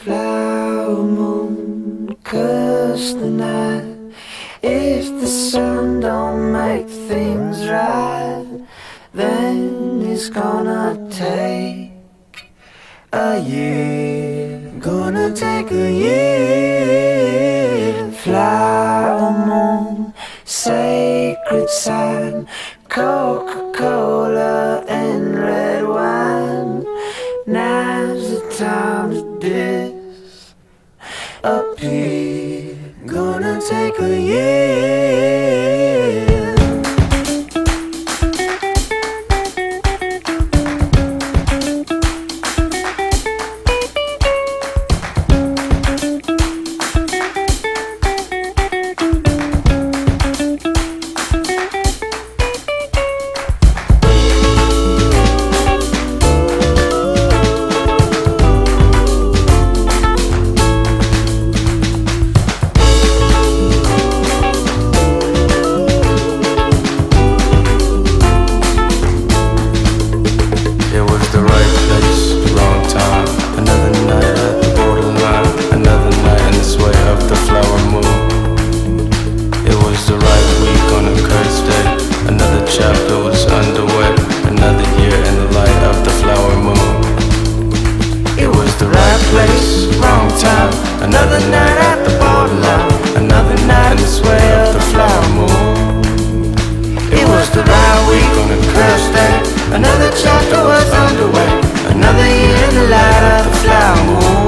Flower moon, curse the night. If the sun don't make things right, then it's gonna take a year. Gonna take a year. Flower moon, sacred sign. Coca-Cola and red wine. Now's the time to disappear. Gonna take a year. Chapter was underway, another year in the light of the flower moon. It was the right place, wrong time, another night at the borderline, another night in the sway of the flower moon. It was the right week on a cursed day, another chapter was underway, another year in the light of the flower moon.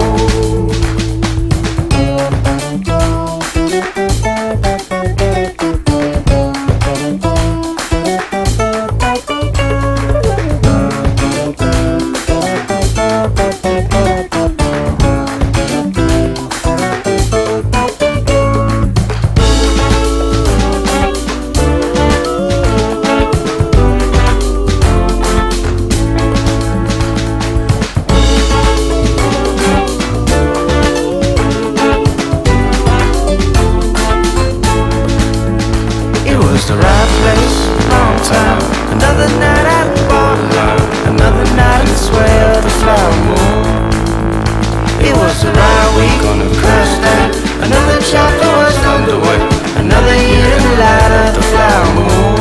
The right place, wrong time, another night at the borderline, another night in the sway of the flower moon. It was the right week on a cursed day, another chapter was underway, another year in the light of the flower moon.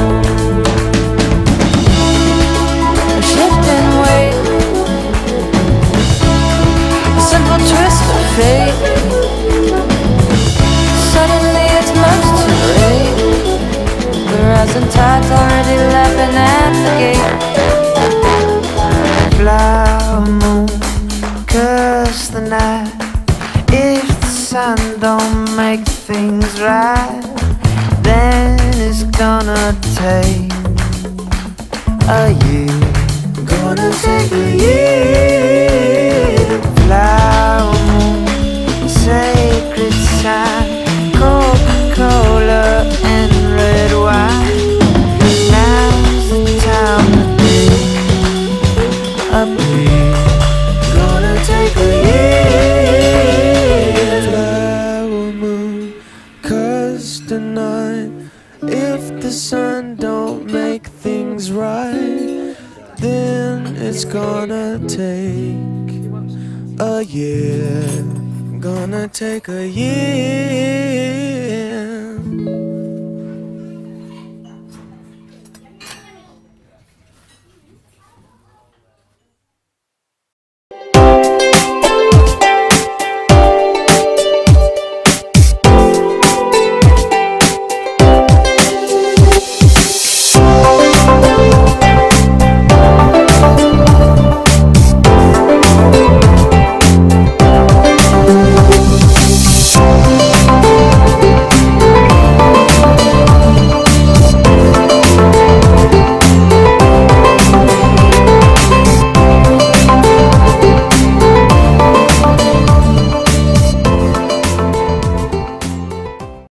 A shifting weight, a simple twist of fate. Suddenly it's much too late. The rising tide's already lapping at the gate. Flower moon, curse the night. If the sun don't make things right, then it's gonna take a year. Gonna take a year. Flower moon, sacred sign. Coca-Cola and red wine. Now's the time to disappear. Gonna take a year. Flower moon, curse the night. If the sun don't make things right, then it's gonna take a year. Gonna take a year.